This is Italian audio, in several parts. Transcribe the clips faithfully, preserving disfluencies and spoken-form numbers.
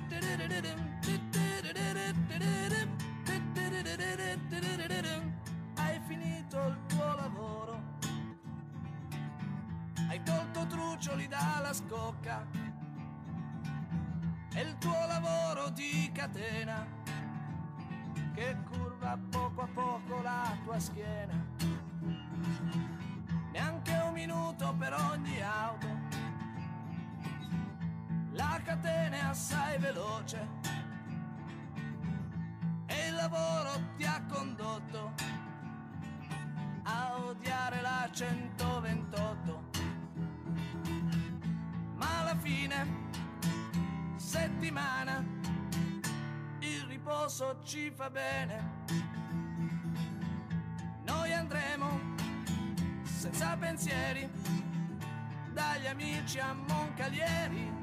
Hai finito il tuo lavoro, hai tolto truccioli dalla scocca e il tuo lavoro di catena che curva poco a poco la tua schiena. Neanche un minuto per ogni auto, la catena è assai veloce e il lavoro ti ha condotto a odiare la centoventotto. Ma alla fine settimana il riposo ci fa bene. Noi andremo senza pensieri dagli amici a Moncalieri.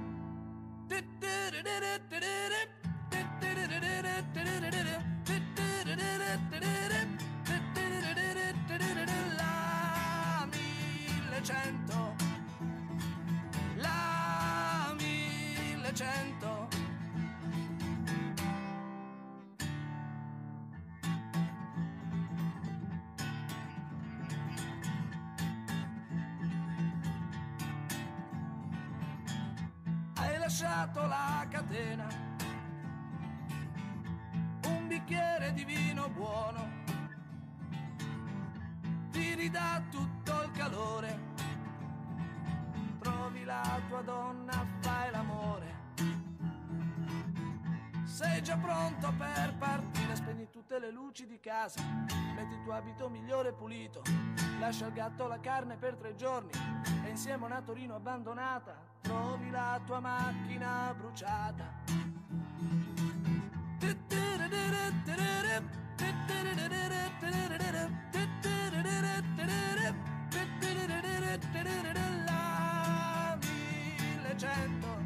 La millecento, la millecento. Hai lasciato la catena, un bicchiere di vino buono ti ridà tutto il calore, trovi la tua donna, fai l'amore, sei già pronto per partire, spegni tutte le luci di casa, metti il tuo abito migliore e pulito, lascia al gatto la carne per tre giorni e insieme a una Torino abbandonata trovi la tua macchina bruciata. La millecento,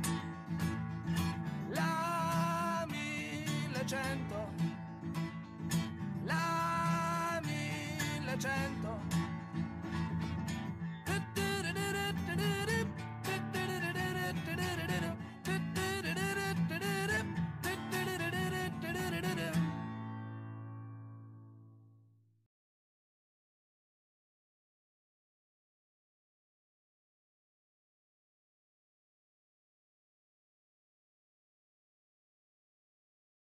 la millecento, la millecento.